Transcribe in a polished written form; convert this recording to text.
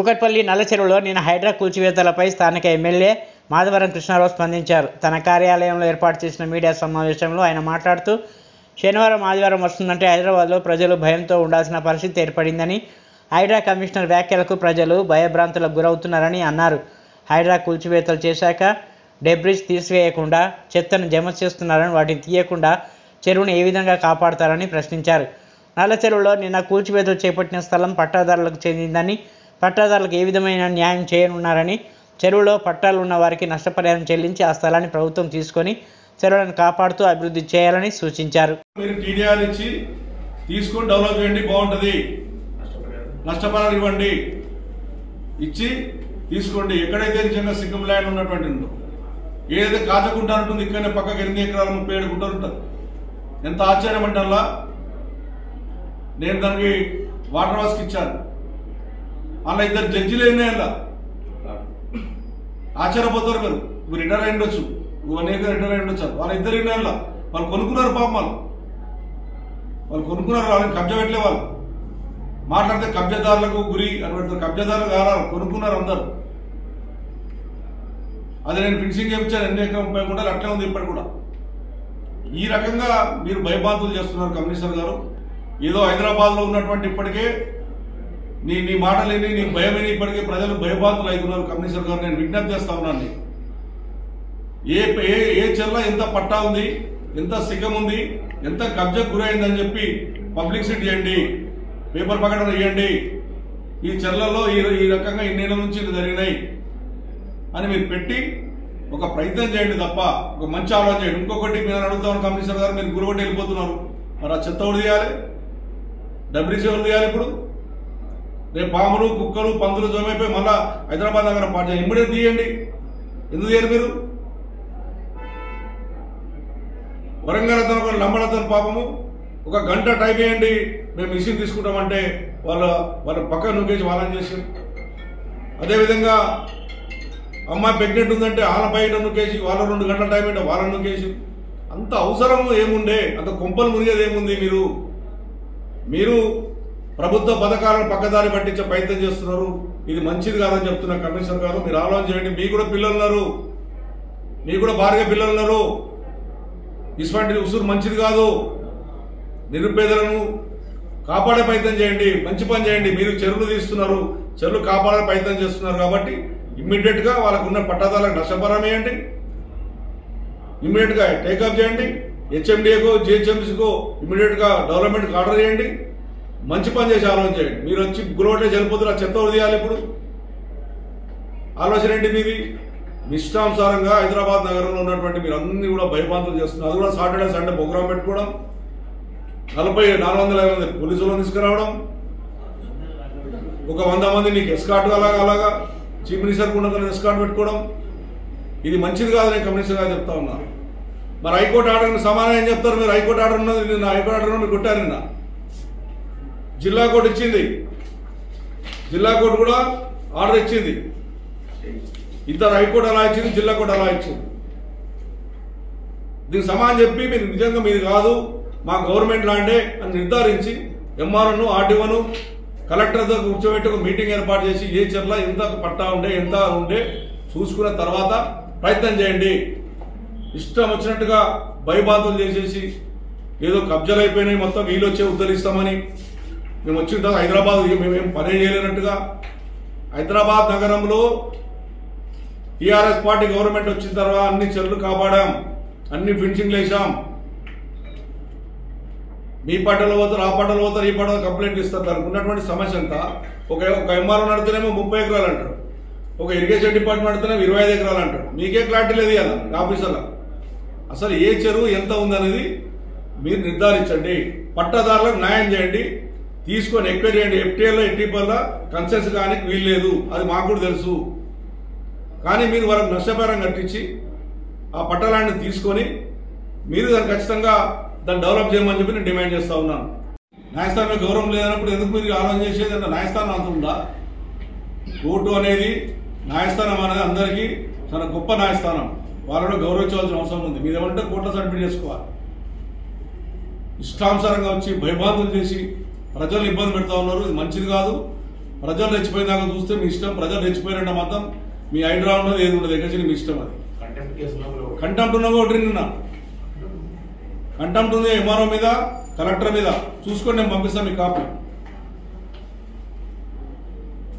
కూకట్పల్లి నల్లచెరువులో నిన్న హైడ్రా కూల్చివేతలపై స్థానిక ఎమ్మెల్యే మాధవరం కృష్ణారావు స్పందించారు. తన కార్యాలయంలో ఏర్పాటు చేసిన మీడియా సమావేశంలో ఆయన మాట్లాడుతూ శనివారం ఆదివారం వస్తుందంటే హైదరాబాద్లో ప్రజలు భయంతో ఉండాల్సిన పరిస్థితి ఏర్పడిందని, హైడ్రా కమిషనర్ వ్యాఖ్యలకు ప్రజలు భయభ్రాంతులకు గురవుతున్నారని అన్నారు. హైడ్రా కూల్చివేతలు చేశాక డెబ్రిజ్ తీసివేయకుండా చెత్తను జమ చేస్తున్నారని, వాటిని తీయకుండా చెరువును ఏ విధంగా కాపాడతారని ప్రశ్నించారు. నల్లచెరువులో నిన్న కూల్చివేతలు చేపట్టిన స్థలం పట్టాదారులకు చెందిందని, పట్టాదారులకు ఏ విధమైన న్యాయం చేయనున్నారని, చెరువులో పట్టాలు ఉన్న వారికి నష్టపరిహారం చెల్లించి ఆ స్థలాన్ని ప్రభుత్వం తీసుకొని చెరువులను కాపాడుతూ అభివృద్ధి చేయాలని సూచించారు. మీరు టీడీఆర్ ఇచ్చి తీసుకొని డెవలప్ చేయండి, బాగుంటుంది. నష్టపరిహారం ఇవ్వండి, ఇచ్చి తీసుకోండి. ఎక్కడైతే నిజంగా సింగం ల్యాండ్ ఉన్నటువంటి ఉందో, ఏదైతే కాచకుంటా ఉంటుంది ఇక్కడనే పక్కకి 8 ఎకరాలు 37 గుంటలు ఉంటుంది. ఎంత ఆశ్చర్యం అంటల్లా. నేను దానికి వాటర్ వాస్కి ఇచ్చాను. అలా 2 జడ్జిలు అయినా ఆశ్చర్యపోతారు. మీరు రిటైర్ అయి ఉండొచ్చు, 1 ఏకర్ రిటైర్ అయి ఉండొచ్చు. వాళ్ళ 2 ఇళ్ళ వాళ్ళు కొనుక్కున్నారు. పాపం వాళ్ళు కొనుక్కున్నారు. వాళ్ళని కబ్జా పెట్టలే. వాళ్ళు మాట్లాడితే కబ్జాదారులకు గురి అని పెడతారు. కబ్జాదారులు కావాలి, కొనుక్కున్నారు అందరు. అది నేను ఫినిషింగ్ చేయించాను. 8 ఎకరం 30 గుంటలు అట్లే ఉంది ఇప్పటి కూడా. ఈ రకంగా మీరు భయభాంతులు చేస్తున్నారు కమిషనర్ గారు. ఏదో హైదరాబాద్లో ఉన్నటువంటి ఇప్పటికే నీ మాటలు విని, నీ భయం విని ఇప్పటికే ప్రజలు భయభాంతులు అవుతున్నారు. కమిషనర్ గారు నేను విజ్ఞప్తి చేస్తా ఉన్నాను. ఏ చెర్ల ఎంత పట్టా ఉంది, ఎంత సిగ్గం ఉంది, ఎంత కబ్జాకు గురైందని చెప్పి పబ్లిసిటీ చేయండి, పేపర్ ప్రకటన చేయండి. ఈ చెర్లలో ఈ రకంగా ఇన్నేళ్ళ నుంచి జరిగినాయి అని మీరు పెట్టి ఒక ప్రయత్నం చేయండి తప్ప ఒక మంచి ఆలోచన చేయండి. ఇంకొకటి మీరు అడుగుతాను కమిషనర్ గారు, మీరు గురుగొట్టి వెళ్ళిపోతున్నారు. మరి ఆ చెత్త ఎవరు తీయాలి? డబ్ల్యూసీ ఎవరు తీయాలి? ఇప్పుడు రేపు పాములు, కుక్కలు, పందులు జమైపోయి మళ్ళా హైదరాబాద్ దగ్గర పాటు ఇమ్మీడియట్ తీయండి. ఎందుకు తీయరు మీరు? వరంగల్ అతను లంబడతను పాపము 1 గంట టైం వేయండి, మేము మిషన్ తీసుకుంటామంటే వాళ్ళ పక్కన నొక్కేసి వాళ్ళని చేసి, అదేవిధంగా అమ్మాయి ప్రెగ్నెంట్ ఉందంటే వాళ్ళ బయట నొక్కేసి వాళ్ళ 2 గంటల టైం అంటే వాళ్ళని నొక్కేసి. అంత అవసరం ఏముండే? అంత కొంపలు మునిగేది ఏముంది? మీరు ప్రభుత్వ పథకాలను పక్కదారి పట్టించే ప్రయత్నం చేస్తున్నారు. ఇది మంచిది కాదని చెప్తున్న కమిషనర్ గారు, మీరు ఆలోచన చేయండి. మీకు కూడా పిల్లలు ఉన్నారు, మీకు కూడా భార్య పిల్లలు ఉన్నారు. ఇటువంటి ఉసురు మంచిది కాదు. నిరుపేదలను కాపాడే ప్రయత్నం చేయండి, మంచి పని చేయండి. మీరు చెరువులు తీస్తున్నారు, చెరువులు కాపాడే ప్రయత్నం చేస్తున్నారు కాబట్టి ఇమ్మీడియట్ గా వాళ్ళకు ఉన్న పట్టాదారులకు నష్టపరిహారం వేయండి. ఇమ్మీడియట్ గా టేకప్ చేయండి. హెచ్ఎండిఏకో జిహెచ్ఎంసీకో ఇమ్మీడియట్ గా డెవలప్మెంట్ ఆర్డర్ చేయండి. మంచి పని చేసి ఆలోచన చేయండి. మీరు వచ్చి గురవటే చనిపోతున్న చెత్త వదిలేయాలి. ఇప్పుడు ఆలోచన ఏంటి మీది? ఇష్టానుసారంగా హైదరాబాద్ నగరంలో ఉన్నటువంటి మీరు అన్ని కూడా భయభాంతులు చేస్తున్నారు. అది కూడా సాటర్డే సండే ప్రోగ్రాం పెట్టుకోవడం, 450 పోలీసులను తీసుకురావడం, ఒక 100 మంది నీకు ఎస్కార్ట్ అలాగా చీఫ్ మినిస్టర్ కూడా ఎస్కార్ట్ పెట్టుకోవడం, ఇది మంచిది కాదని కమిషనర్ గారు చెప్తా ఉన్నారు. మరి హైకోర్టు ఆర్డర్ సమానం ఏం చెప్తారు? మీరు హైకోర్టు ఆర్డర్ ఉన్నది, నిన్న హైకోర్టు ఆర్డర్ మీరు కొట్టారు. నిన్న జిల్లా కోర్టు ఇచ్చింది, జిల్లా కోర్టు కూడా ఆర్డర్ ఇచ్చింది. ఇద్దరు హైకోర్టు అలా ఇచ్చింది, జిల్లా కోర్టు అలా ఇచ్చింది. దీనికి సమానం చెప్పి మీరు నిజంగా మీరు కాదు మా గవర్నమెంట్ ల్యాండే అని నిర్ధారించి ఎంఆర్ఓను, ఆర్డీఓను, కలెక్టర్తో కూర్చోబెట్టి ఒక మీటింగ్ ఏర్పాటు చేసి ఏ చెర్ల ఎంత పట్టా ఉండే ఎంత ఉండే చూసుకున్న తర్వాత ప్రయత్నం చేయండి. ఇష్టం వచ్చినట్టుగా భయబాధలు చేసేసి ఏదో కబ్జాలు అయిపోయినాయి మొత్తం వీళ్ళు వచ్చే ఉద్ధరిస్తామని మేము వచ్చిన తర్వాత హైదరాబాద్ మేమేం పని చేయలేనట్టుగా, హైదరాబాద్ నగరంలో టీఆర్ఎస్ పార్టీ గవర్నమెంట్ వచ్చిన తర్వాత అన్ని చెర్లు కాపాడాం, అన్ని ఫినిషింగ్లు వేసాం. మీ పాటలో పోతారు, ఆ పాటలో పోతారు, ఈ పాటలో కంప్లైంట్ ఇస్తారు. దానికి ఉన్నటువంటి సమస్య అంతా ఒక ఎంఆర్ఓ నడితేనేమో 30 ఎకరాలు అంటారు, ఒక ఇరిగేషన్ డిపార్ట్మెంట్ నడితేనేమో 25 ఎకరాలు అంటారు. మీకే క్లారిటీ లేదు కదా ఆఫీసర్లో. అసలు ఏ చెరువు ఎంత ఉందనేది మీరు నిర్ధారించండి. పట్టాదారులకు న్యాయం చేయండి, తీసుకొని ఎంక్వైరీ చేయండి. ఎఫ్టీఎల్లో ఎట్టిపల్లా కన్సెన్స్ కానీ వీలు లేదు, అది మాకు కూడా తెలుసు. కానీ మీరు వాళ్ళకి నష్టపరిహారం కట్టించి ఆ పట్టాలాంటి తీసుకొని మీరు దాన్ని ఖచ్చితంగా దాన్ని డెవలప్ చేయమని చెప్పి నేను డిమాండ్ చేస్తా ఉన్నాను. న్యాయస్థానం గౌరవం లేదన్నప్పుడు ఎందుకు మీరు ఆలోచన చేసేది? అంటే న్యాయస్థానం అంత ఉందా? కోర్టు అనేది, న్యాయస్థానం అనేది అందరికీ చాలా గొప్ప న్యాయస్థానం, వాళ్ళని గౌరవించవలసిన అవసరం ఉంది. మీరు ఏమంటే కోర్టులో సబ్మిట్ చేసుకోవాలి. ఇష్టానుసారంగా వచ్చి భయబాధలు చేసి ప్రజలు ఇబ్బంది పెడతా ఉన్నారు. ఇది మంచిది కాదు. ప్రజలు రెచ్చిపోయినాక చూస్తే మీ ఇష్టం. ప్రజలు రెచ్చిపోయినట్టు మాత్రం మీ హైడ్రా ఉన్నది ఏది ఉండదు, ఎక్కడ మీ ఇష్టం. అది కంటెంప్ట్ ఉన్న ఒకటి నిన్న కంటెంప్ట్ ఉంది ఎంఆర్ఓ మీద, కలెక్టర్ మీద. చూసుకొని నేను పంపిస్తాను మీ కాపీ.